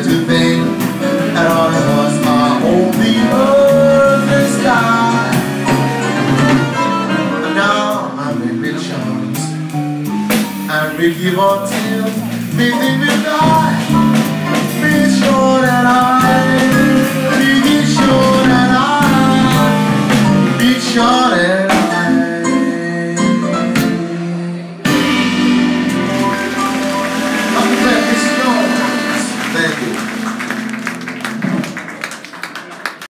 to think that all of us are on the earthly sky. And now I'm in rich arms, and we give our till, we think we'll die.